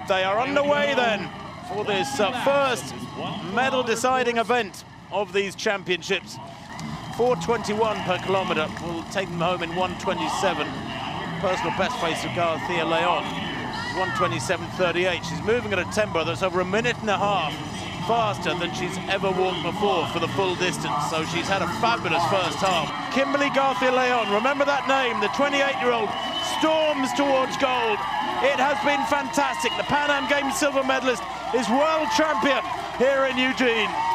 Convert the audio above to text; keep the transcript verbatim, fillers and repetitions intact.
They are underway then for this uh, first medal-deciding event of these championships. four twenty-one per kilometre will take them home in one twenty-seven. Personal best place of García León, one twenty-seven thirty-eight. She's moving at a tempo that's over a minute and a half faster than she's ever walked before for the full distance. So she's had a fabulous first half. Kimberly García León, remember that name, the twenty-eight-year-old storms towards gold. It has been fantastic. The Pan Am Games silver medalist is world champion here in Eugene.